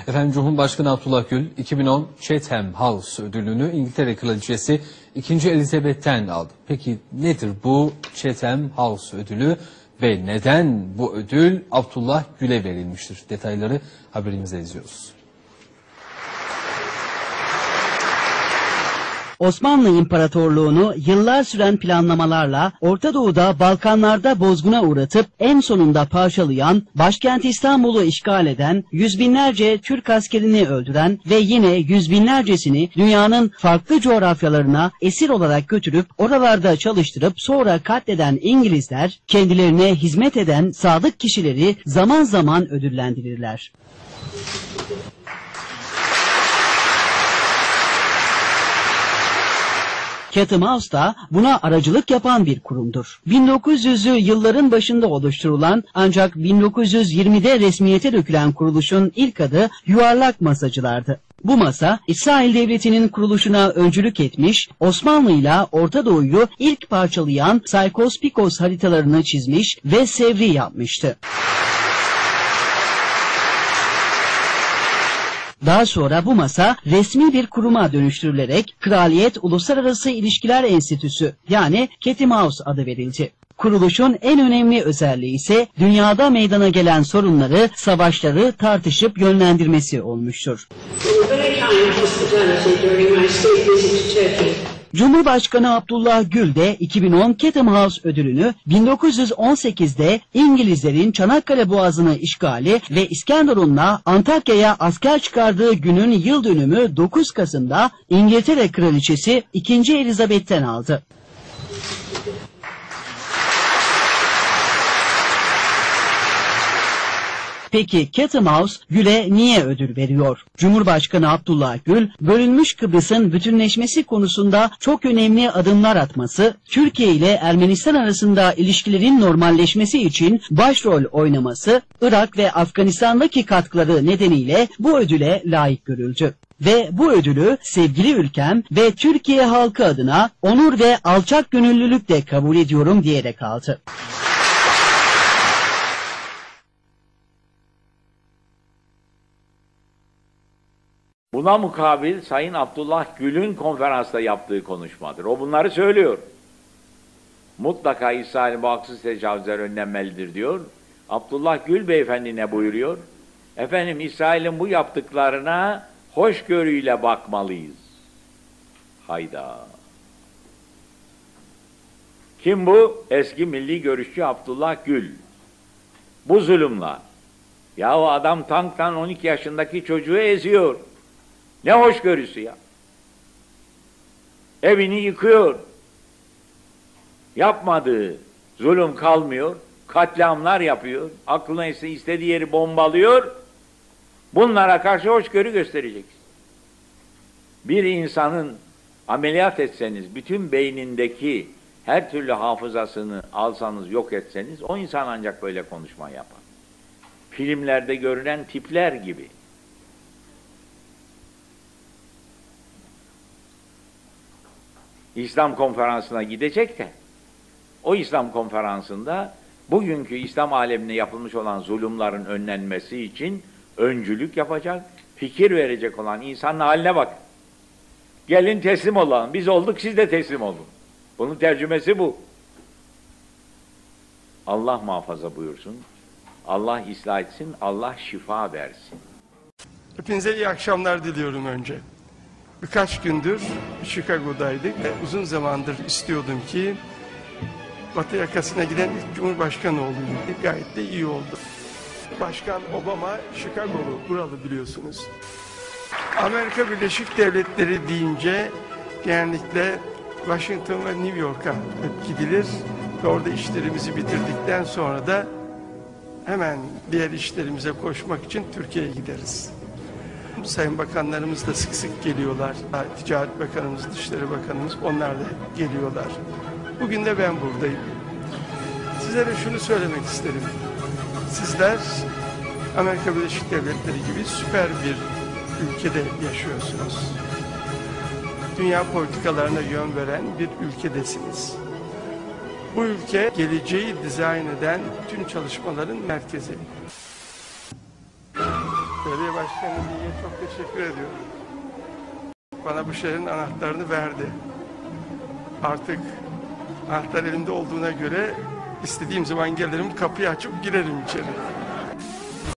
Efendim Cumhurbaşkanı Abdullah Gül 2010 Chatham House ödülünü İngiltere Kraliçesi 2. Elizabeth'ten aldı. Peki nedir bu Chatham House ödülü ve neden bu ödül Abdullah Gül'e verilmiştir? Detayları haberimizde izliyoruz. Osmanlı İmparatorluğunu yıllar süren planlamalarla Orta Doğu'da, Balkanlarda bozguna uğratıp en sonunda parçalayan, başkent İstanbul'u işgal eden, yüz binlerce Türk askerini öldüren ve yine yüz binlercesini dünyanın farklı coğrafyalarına esir olarak götürüp oralarda çalıştırıp sonra katleden İngilizler, kendilerine hizmet eden sadık kişileri zaman zaman ödüllendirirler. Chatham House da buna aracılık yapan bir kurumdur. 1900'lü yılların başında oluşturulan ancak 1920'de resmiyete dökülen kuruluşun ilk adı Yuvarlak Masacılardı. Bu masa İsrail Devleti'nin kuruluşuna öncülük etmiş, Osmanlı ile Orta Doğu'yu ilk parçalayan Saykos-Pikos haritalarını çizmiş ve sevri yapmıştı. Daha sonra bu masa resmi bir kuruma dönüştürülerek Kraliyet Uluslararası İlişkiler Enstitüsü yani Chatham House adı verildi. Kuruluşun en önemli özelliği ise dünyada meydana gelen sorunları, savaşları tartışıp yönlendirmesi olmuştur. Cumhurbaşkanı Abdullah Gül de 2010 Chatham House ödülünü 1918'de İngilizlerin Çanakkale Boğazı'nı işgali ve İskenderun'la Antakya'ya asker çıkardığı günün yıl dönümü 9 Kasım'da İngiltere Kraliçesi 2. Elizabeth'ten aldı. Peki Chatham House Gül'e niye ödül veriyor? Cumhurbaşkanı Abdullah Gül, bölünmüş Kıbrıs'ın bütünleşmesi konusunda çok önemli adımlar atması, Türkiye ile Ermenistan arasında ilişkilerin normalleşmesi için başrol oynaması, Irak ve Afganistan'daki katkıları nedeniyle bu ödüle layık görüldü. Ve bu ödülü sevgili ülkem ve Türkiye halkı adına onur ve alçak gönüllülükle kabul ediyorum diyerek aldı. Buna mukabil Sayın Abdullah Gül'ün konferansta yaptığı konuşmadır. O bunları söylüyor. Mutlaka İsrail'in bu haksız tecavüzler önlenmelidir diyor. Abdullah Gül beyefendi ne buyuruyor? Efendim İsrail'in bu yaptıklarına hoşgörüyle bakmalıyız. Hayda. Kim bu? Eski milli görüşçü Abdullah Gül. Bu zulümler. Yahu adam tanktan 12 yaşındaki çocuğu eziyor. Ne hoşgörüsü ya. Evini yıkıyor. Yapmadığı zulüm kalmıyor. Katliamlar yapıyor. Aklına istediği yeri bombalıyor. Bunlara karşı hoşgörü göstereceksin. Bir insanın ameliyat etseniz, bütün beynindeki her türlü hafızasını alsanız, yok etseniz, o insan ancak böyle konuşma yapar. Filmlerde görünen tipler gibi. İslam konferansına gidecek de, o İslam konferansında bugünkü İslam alemine yapılmış olan zulümlerin önlenmesi için öncülük yapacak, fikir verecek olan insanın haline bak. Gelin teslim olalım, biz olduk siz de teslim olun. Bunun tercümesi bu. Allah muhafaza buyursun, Allah ıslah etsin, Allah şifa versin. Hepinize iyi akşamlar diliyorum önce. Birkaç gündür Chicago'daydık ve uzun zamandır istiyordum ki Batı yakasına giden ilk Cumhurbaşkanı olayım. Gayet de iyi oldu. Başkan Obama Chicago'lu, buralı biliyorsunuz. Amerika Birleşik Devletleri deyince genellikle Washington ve New York'a gidilir ve orada işlerimizi bitirdikten sonra da hemen diğer işlerimize koşmak için Türkiye'ye gideriz. Sayın bakanlarımız da sık sık geliyorlar. Ticaret Bakanımız, Dışişleri Bakanımız onlar da geliyorlar. Bugün de ben buradayım. Sizlere şunu söylemek isterim. Sizler Amerika Birleşik Devletleri gibi süper bir ülkede yaşıyorsunuz. Dünya politikalarına yön veren bir ülkedesiniz. Bu ülke geleceği dizayn eden bütün çalışmaların merkezi. Belediye Başkanı Bilge'ye çok teşekkür ediyorum. Bana bu şehrin anahtarını verdi. Artık anahtar elimde olduğuna göre istediğim zaman gelirim, kapıyı açıp girerim içeri.